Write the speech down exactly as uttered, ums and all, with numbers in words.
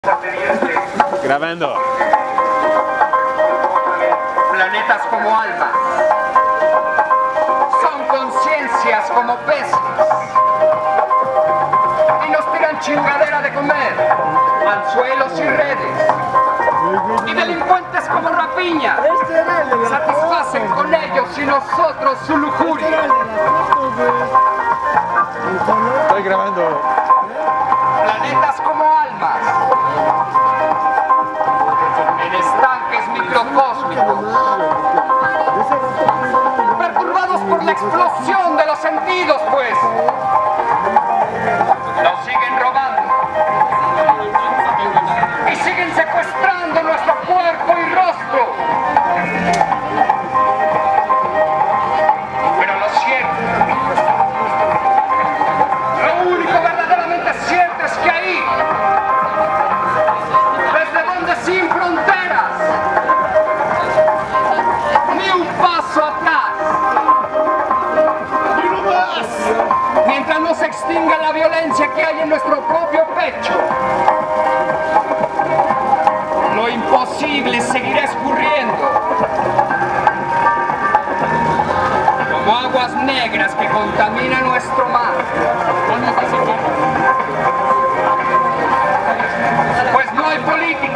Grabando. Planetas como almas. Son conciencias como peces. Y nos tiran chingadera de comer. Anzuelos y redes. Y delincuentes como rapiña. Satisfacen con ellos y nosotros su lujuria. Estoy grabando. Planetas como almas. En estanques microcósmicos. Perturbados por la explosión de los sentidos, pues. Nos siguen robando. Y siguen secuestrando nuestro cuerpo y rostro. Pero lo cierto, lo único verdaderamente cierto es que ahí, desde donde sin fronteras, ni un paso atrás, mientras no se extinga la violencia que hay en nuestro propio pecho, lo imposible seguirá escurriendo como aguas negras que contaminan nuestro mar. Pues no hay política.